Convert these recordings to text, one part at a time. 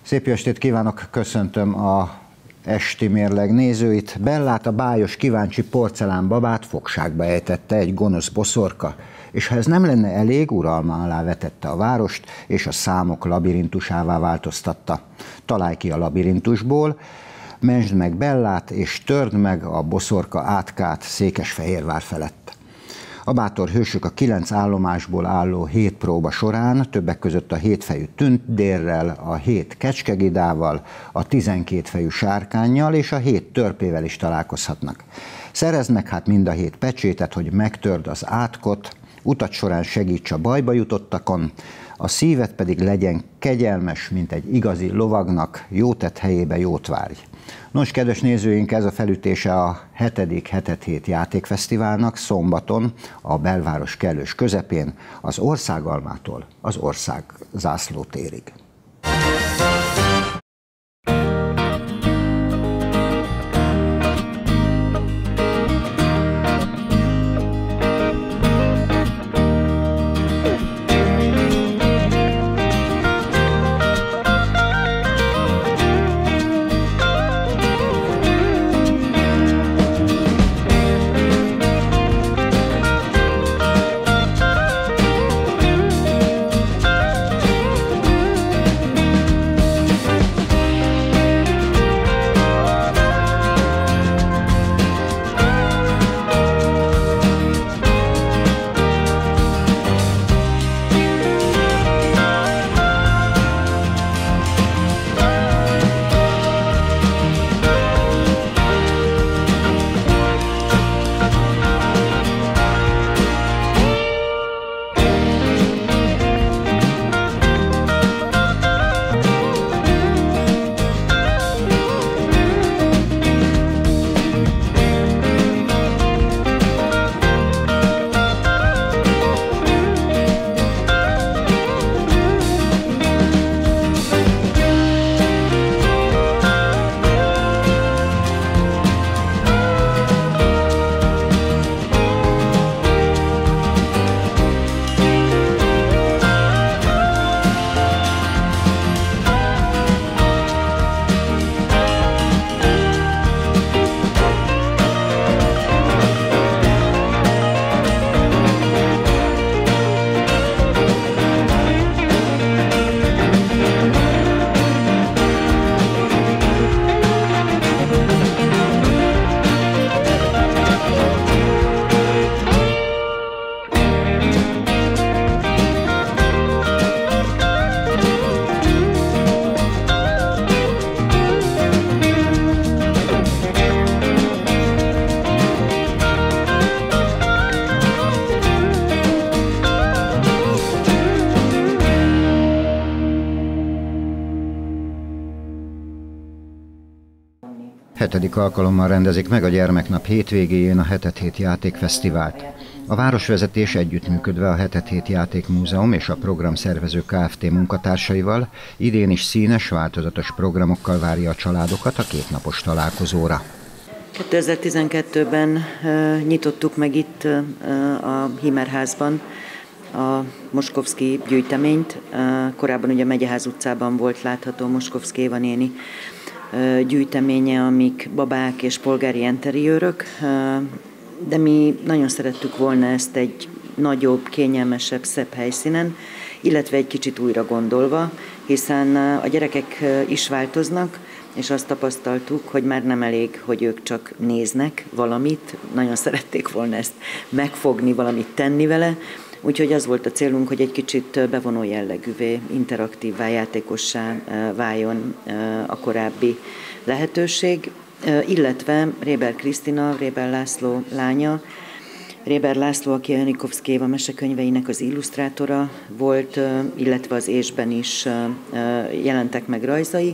Szép jó estét kívánok, köszöntöm a esti mérleg nézőit. Bellát, a bájos, kíváncsi porcelánbabát fogságba ejtette egy gonosz boszorka, és ha ez nem lenne elég, uralma alá vetette a várost, és a számok labirintusává változtatta. Találj ki a labirintusból, mentsd meg Bellát, és törd meg a boszorka átkát Székesfehérvár felett. A bátor hősök a 9 állomásból álló 7 próba során, többek között a 7 fejű tündérrel, a 7 kecskegidával, a 12 fejű sárkánnyal és a 7 törpével is találkozhatnak. Szerezd meg hát mind a 7 pecsétet, hogy megtörd az átkot, utat során segíts a bajba jutottakon, a szíved pedig legyen kegyelmes, mint egy igazi lovagnak, jó tett helyébe jót várj. Nos, kedves nézőink, ez a felütése a 7. Hetet Hét Játékfesztiválnak szombaton a belváros kellős közepén, az Országalmától az Ország zászlótérig. Hetedik alkalommal rendezik meg a Gyermeknap hétvégéjén a Hetet Hét Játékfesztivált. A városvezetés együttműködve a Hetet Hét Játékmúzeum és a programszervező Kft. Munkatársaival idén is színes, változatos programokkal várja a családokat a kétnapos találkozóra. 2012-ben nyitottuk meg itt a Hímerházban a Moskovszky gyűjteményt. Korábban ugye a Megyeház utcában volt látható Moskovszky Éva néni gyűjteménye, amik babák és polgári enteriőrök, de mi nagyon szerettük volna ezt egy nagyobb, kényelmesebb, szebb helyszínen, illetve egy kicsit újra gondolva, hiszen a gyerekek is változnak, és azt tapasztaltuk, hogy már nem elég, hogy ők csak néznek valamit, nagyon szerették volna ezt megfogni, valamit tenni vele, úgyhogy az volt a célunk, hogy egy kicsit bevonó jellegűvé, interaktívvá, játékossá váljon a korábbi lehetőség, illetve Réber Krisztina, Réber László lánya. Réber László, aki a Janikovszky Éva mesekönyveinek az illusztrátora volt, illetve az Ésben is jelentek meg rajzai.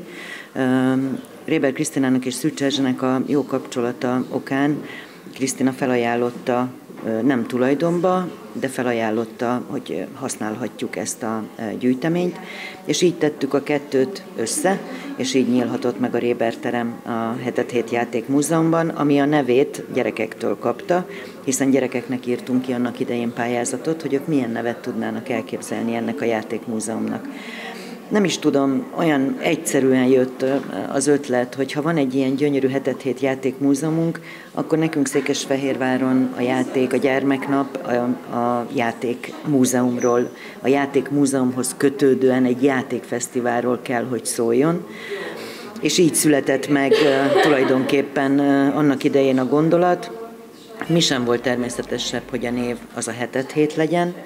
Réber Krisztinának és Szűcs Erzsének a jó kapcsolata okán Krisztina felajánlotta, nem tulajdonba, de felajánlotta, hogy használhatjuk ezt a gyűjteményt, és így tettük a kettőt össze, és így nyílhatott meg a Réber terem a Hetet Hét Játékmúzeumban, ami a nevét gyerekektől kapta, hiszen gyerekeknek írtunk ki annak idején pályázatot, hogy ők milyen nevet tudnának elképzelni ennek a játékmúzeumnak. Nem is tudom, olyan egyszerűen jött az ötlet, hogy ha van egy ilyen gyönyörű hetet-hét játékmúzeumunk, akkor nekünk Székesfehérváron a gyermeknap a játékmúzeumról, a játékmúzeumhoz kötődően egy játékfesztiválról kell, hogy szóljon. És így született meg tulajdonképpen annak idején a gondolat. Mi sem volt természetesebb, hogy a név az a hetet-hét legyen.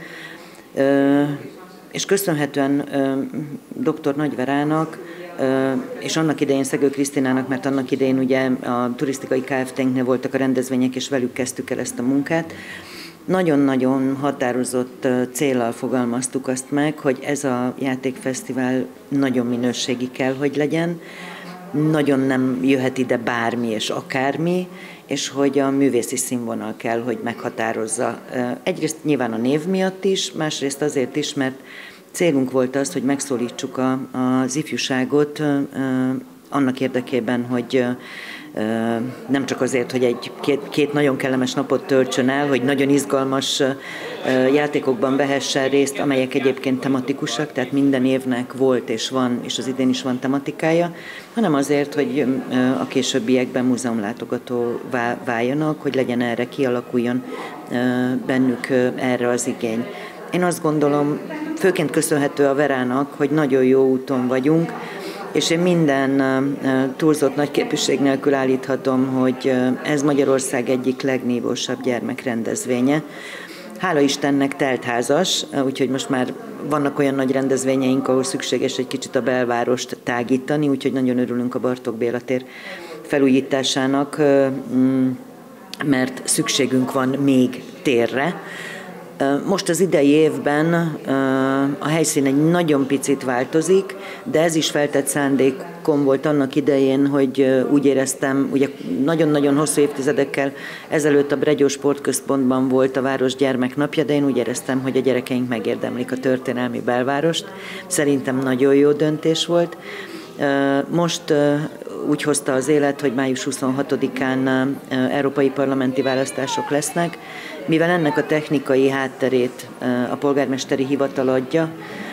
És köszönhetően dr. Nagyverának, és annak idején Szegő Krisztinának, mert annak idején ugye a turisztikai Kft-nknél voltak a rendezvények, és velük kezdtük el ezt a munkát. Nagyon-nagyon határozott céllal fogalmaztuk azt meg, hogy ez a játékfesztivál nagyon minőségi kell, hogy legyen, nagyon nem jöhet ide bármi és akármi, és hogy a művészi színvonal kell, hogy meghatározza. Egyrészt nyilván a név miatt is, másrészt azért is, mert célunk volt az, hogy megszólítsuk az ifjúságot annak érdekében, hogy nem csak azért, hogy két nagyon kellemes napot töltsön el, hogy nagyon izgalmas játékokban vehessen részt, amelyek egyébként tematikusak, tehát minden évnek volt és van, és az idén is van tematikája, hanem azért, hogy a későbbiekben múzeumlátogatóvá váljanak, hogy legyen erre, kialakuljon bennük erre az igény. Én azt gondolom, főként köszönhető a Verának, hogy nagyon jó úton vagyunk, és én minden túlzott nagyképűség nélkül állíthatom, hogy ez Magyarország egyik legnívósabb gyermekrendezvénye. Hála Istennek teltházas, úgyhogy most már vannak olyan nagy rendezvényeink, ahol szükséges egy kicsit a belvárost tágítani, úgyhogy nagyon örülünk a Bartók Béla tér felújításának, mert szükségünk van még térre. Most az idei évben a helyszín egy nagyon picit változik, de ez is feltett szándékom volt annak idején, hogy úgy éreztem, ugye nagyon-nagyon hosszú évtizedekkel ezelőtt a Bregyó Sportközpontban volt a város gyermeknapja, de én úgy éreztem, hogy a gyerekeink megérdemlik a történelmi belvárost. Szerintem nagyon jó döntés volt. Most úgy hozta az élet, hogy május 26-án európai parlamenti választások lesznek, mivel ennek a technikai hátterét a polgármesteri hivatal adja,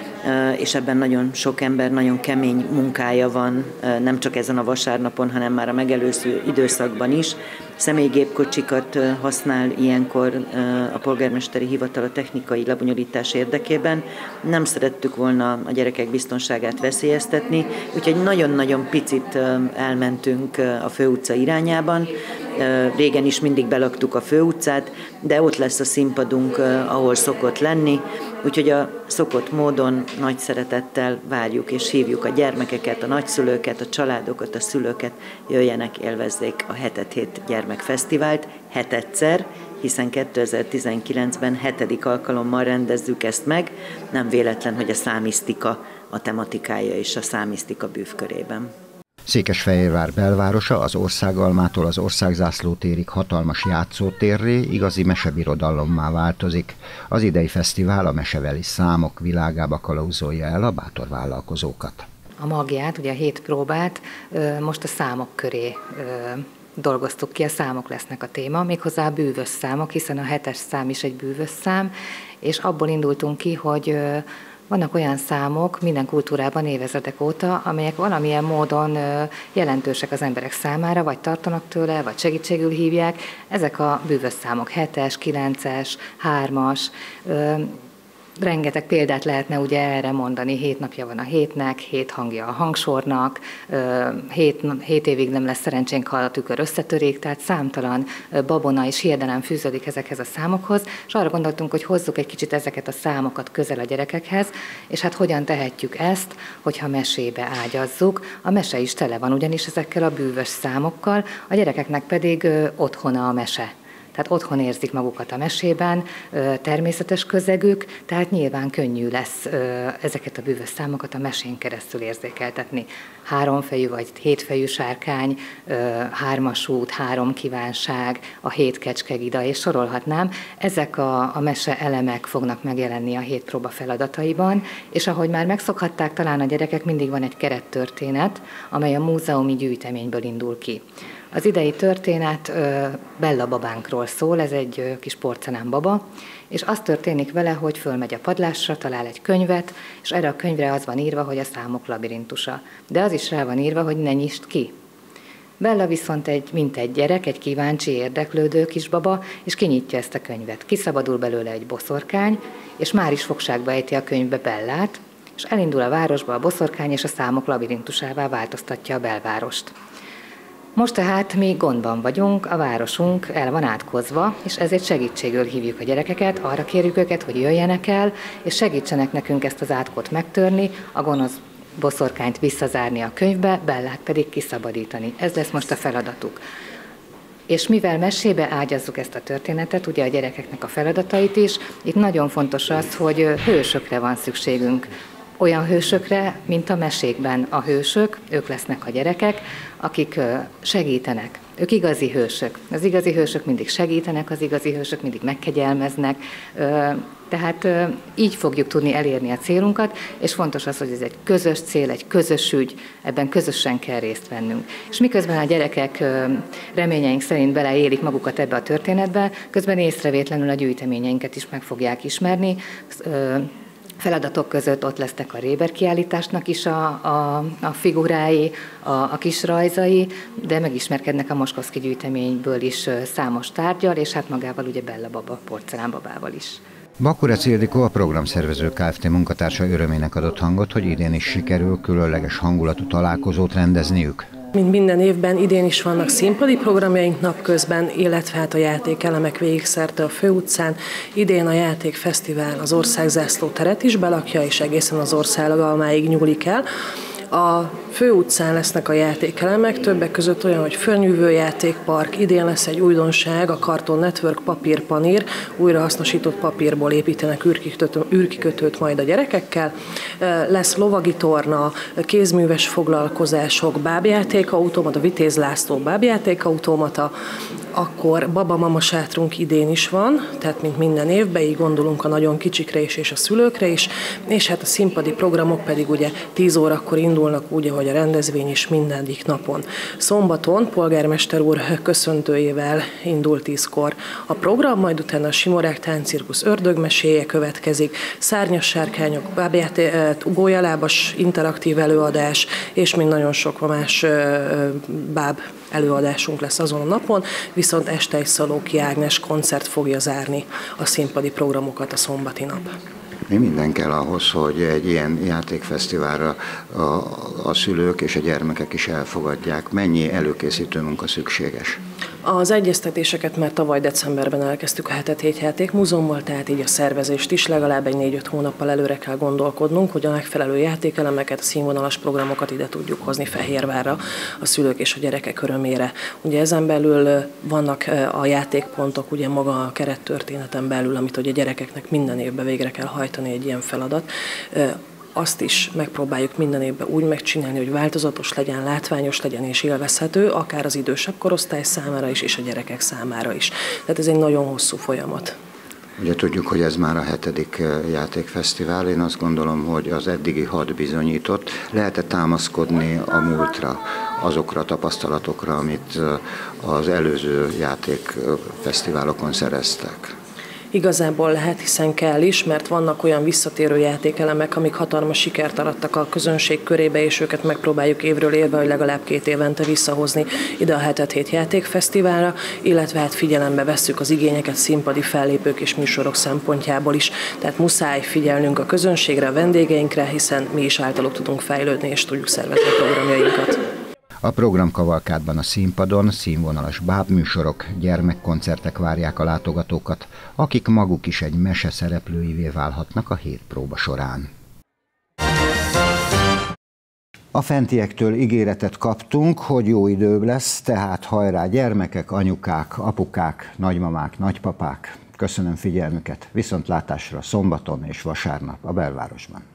és ebben nagyon sok ember, nagyon kemény munkája van, nem csak ezen a vasárnapon, hanem már a megelőző időszakban is. Személygépkocsikat használ ilyenkor a polgármesteri hivatal a technikai lebonyolítás érdekében. Nem szerettük volna a gyerekek biztonságát veszélyeztetni, úgyhogy nagyon-nagyon picit elmentünk a főutca irányában. Régen is mindig belaktuk a főutcát, de ott lesz a színpadunk, ahol szokott lenni, úgyhogy a szokott módon nagy szeretettel várjuk és hívjuk a gyermekeket, a nagyszülőket, a családokat, a szülőket, jöjjenek, élvezzék a hetet-hét gyermekfesztivált hetedszer, hiszen 2019-ben 7. alkalommal rendezzük ezt meg, nem véletlen, hogy a számisztika a tematikája és a számisztika bűvkörében. Székesfehérvár belvárosa az Országalmától az Országzászlótérig hatalmas játszótérré, igazi mesebirodalommá változik. Az idei fesztivál a mesebeli számok világába kalauzolja el a bátor vállalkozókat. A magját, ugye a 7 próbát most a számok köré dolgoztuk ki, a számok lesznek a téma, méghozzá a bűvös számok, hiszen a 7-es szám is egy bűvös szám, és abból indultunk ki, hogy vannak olyan számok minden kultúrában évezredek óta, amelyek valamilyen módon jelentősek az emberek számára, vagy tartanak tőle, vagy segítségül hívják. Ezek a bűvös számok 7-es, 9-es, 3-as, rengeteg példát lehetne ugye erre mondani, 7 napja van a hétnek, 7 hangja a hangsornak, 7 évig nem lesz szerencsénk, ha a tükör összetörik, tehát számtalan babona és hiedelem fűződik ezekhez a számokhoz, és arra gondoltunk, hogy hozzuk egy kicsit ezeket a számokat közel a gyerekekhez, és hát hogyan tehetjük ezt, hogyha mesébe ágyazzuk. A mese is tele van ugyanis ezekkel a bűvös számokkal, a gyerekeknek pedig otthona a mese. Tehát otthon érzik magukat a mesében, természetes közegük, tehát nyilván könnyű lesz ezeket a bűvös számokat a mesén keresztül érzékeltetni. 3 fejű vagy 7 fejű sárkány, 3-as út, 3 kívánság, a 7 kecskegida, és sorolhatnám. Ezek a mese elemek fognak megjelenni a 7 próba feladataiban, és ahogy már megszokhatták talán a gyerekek, mindig van egy kerettörténet, amely a múzeumi gyűjteményből indul ki. Az idei történet Bella babánkról szól, ez egy kis porcelánbaba, és az történik vele, hogy fölmegy a padlásra, talál egy könyvet, és erre a könyvre az van írva, hogy a számok labirintusa. De az is rá van írva, hogy ne nyisd ki. Bella viszont mint egy gyerek, egy kíváncsi, érdeklődő kisbaba, és kinyitja ezt a könyvet. Kiszabadul belőle egy boszorkány, és már is fogságba ejti a könyvbe Bellát, és elindul a városba a boszorkány, és a számok labirintusává változtatja a belvárost. Most tehát mi gondban vagyunk, a városunk el van átkozva, és ezért segítségül hívjuk a gyerekeket, arra kérjük őket, hogy jöjjenek el, és segítsenek nekünk ezt az átkot megtörni, a gonosz boszorkányt visszazárni a könyvbe, Bellát pedig kiszabadítani. Ez lesz most a feladatuk. És mivel mesébe ágyazzuk ezt a történetet, ugye a gyerekeknek a feladatait is, itt nagyon fontos az, hogy hősökre van szükségünk. Olyan hősökre, mint a mesékben a hősök, ők lesznek a gyerekek, akik segítenek. Ők igazi hősök. Az igazi hősök mindig segítenek, az igazi hősök mindig megkegyelmeznek, tehát így fogjuk tudni elérni a célunkat, és fontos az, hogy ez egy közös cél, egy közös ügy, ebben közösen kell részt vennünk. És miközben a gyerekek reményeink szerint beleélik magukat ebbe a történetbe, közben észrevétlenül a gyűjteményeinket is meg fogják ismerni. Feladatok között ott lesznek a Réber kiállításnak is a figurái, a kis rajzai, de megismerkednek a Moskovszky gyűjteményből is számos tárgyal, és hát magával ugye Bella baba, porcelánbabával is. Bakurec Ildikó, a programszervező Kft. Munkatársa örömének adott hangot, hogy idén is sikerül különleges hangulatú találkozót rendezniük. Mint minden évben, idén is vannak színpadi programjaink napközben, illetve hát a játékelemek végigszerte a főutcán. Idén a játékfesztivál az Országzászló teret is belakja, és egészen az országalmáig nyúlik el. A főutcán lesznek a játékelemek, többek között olyan, hogy fölnyűvő játékpark, idén lesz egy újdonság, a Cartoon Network papírpanír, újrahasznosított papírból építenek űrkikötőt majd a gyerekekkel, lesz lovagi torna, kézműves foglalkozások, bábjátékautomata, Vitéz László bábjátékautomata, akkor baba-mama sátrunk idén is van, tehát mint minden évben, így gondolunk a nagyon kicsikre is és a szülőkre is, és hát a színpadi programok pedig ugye 10 órakor indulnak, úgy, ahogy a rendezvény is mindegyik napon. Szombaton polgármester úr köszöntőjével indul 10-kor a program, majd utána a Simorák táncirkusz ördögmeséje következik, szárnyas sárkányok, gólyalábas interaktív előadás, és még nagyon sok más báb előadásunk lesz azon a napon, viszont este egy Szalóki Ágnes koncert fogja zárni a színpadi programokat a szombati nap. Mi minden kell ahhoz, hogy egy ilyen játékfesztiválra a szülők és a gyermekek is elfogadják? Mennyi előkészítő munka szükséges? Az egyeztetéseket már tavaly decemberben elkezdtük a Hetet Hét Játékmúzeummal, tehát így a szervezést is legalább egy 4-5 hónappal előre kell gondolkodnunk, hogy a megfelelő játékelemeket, a színvonalas programokat ide tudjuk hozni Fehérvárra a szülők és a gyerekek örömére. Ugye ezen belül vannak a játékpontok, ugye maga a kerettörténeten belül, amit ugye a gyerekeknek minden évben végre kell hajtani egy ilyen feladat. Azt is megpróbáljuk minden évben úgy megcsinálni, hogy változatos legyen, látványos legyen és élvezhető, akár az idősebb korosztály számára is, és a gyerekek számára is. Tehát ez egy nagyon hosszú folyamat. Ugye tudjuk, hogy ez már a 7. játékfesztivál. Én azt gondolom, hogy az eddigi 6 bizonyított. Lehet-e támaszkodni a múltra, azokra a tapasztalatokra, amit az előző játékfesztiválokon szereztek? Igazából lehet, hiszen kell is, mert vannak olyan visszatérő játékelemek, amik hatalmas sikert arattak a közönség körébe, és őket megpróbáljuk évről évre, vagy legalább 2 évente visszahozni ide a Hetet Hét Játékfesztiválra, illetve hát figyelembe vesszük az igényeket színpadi fellépők és műsorok szempontjából is. Tehát muszáj figyelnünk a közönségre, a vendégeinkre, hiszen mi is általuk tudunk fejlődni, és tudjuk szervezni a programjainkat. A programkavalkádban a színpadon színvonalas bábműsorok, gyermekkoncertek várják a látogatókat, akik maguk is egy mese szereplőivé válhatnak a hétpróba során. A fentiektől ígéretet kaptunk, hogy jó idő lesz, tehát hajrá gyermekek, anyukák, apukák, nagymamák, nagypapák. Köszönöm figyelmüket, viszontlátásra szombaton és vasárnap a belvárosban.